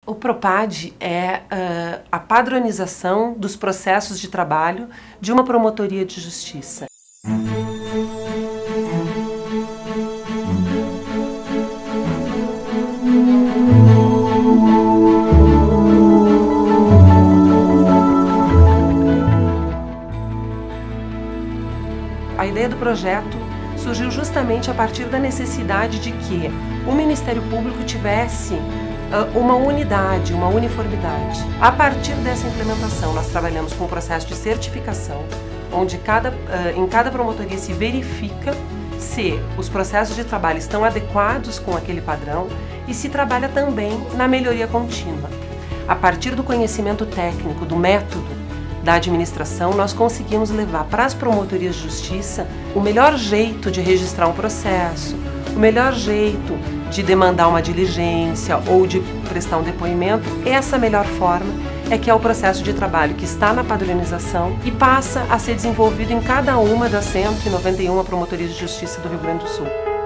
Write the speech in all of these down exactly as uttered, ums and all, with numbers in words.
O PROPAD é uh, a padronização dos processos de trabalho de uma promotoria de justiça. A ideia do projeto surgiu justamente a partir da necessidade de que o Ministério Público tivesse uh, uma unidade, uma uniformidade. A partir dessa implementação, nós trabalhamos com um processo de certificação, onde cada, uh, em cada promotoria se verifica se os processos de trabalho estão adequados com aquele padrão e se trabalha também na melhoria contínua. A partir do conhecimento técnico, do método da administração, nós conseguimos levar para as promotorias de justiça o melhor jeito de registrar um processo, o melhor jeito de demandar uma diligência ou de prestar um depoimento. Essa melhor forma é que é o processo de trabalho que está na padronização e passa a ser desenvolvido em cada uma das cento e noventa e uma promotorias de justiça do Rio Grande do Sul.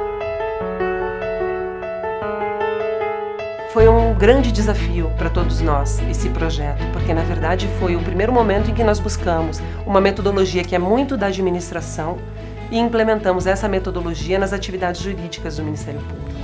Foi um grande desafio para todos nós esse projeto, porque na verdade foi o primeiro momento em que nós buscamos uma metodologia que é muito da administração e implementamos essa metodologia nas atividades jurídicas do Ministério Público.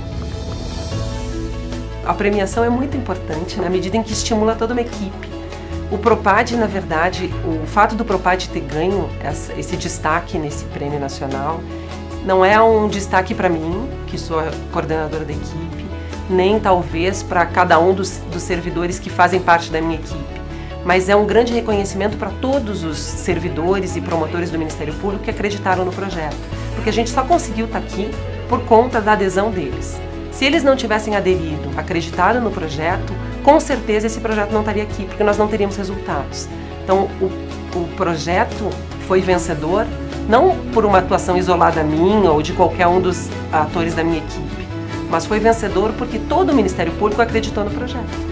A premiação é muito importante na medida em que estimula toda uma equipe. O PROPAD, na verdade, o fato do PROPAD ter ganho esse destaque nesse prêmio nacional não é um destaque para mim, que sou a coordenadora da equipe, nem talvez para cada um dos, dos servidores que fazem parte da minha equipe, mas é um grande reconhecimento para todos os servidores e promotores do Ministério Público que acreditaram no projeto, porque a gente só conseguiu estar aqui por conta da adesão deles. Se eles não tivessem aderido, acreditado no projeto, com certeza esse projeto não estaria aqui, porque nós não teríamos resultados. Então o, o projeto foi vencedor, não por uma atuação isolada minha ou de qualquer um dos atores da minha equipe, mas foi vencedor porque todo o Ministério Público acreditou no projeto.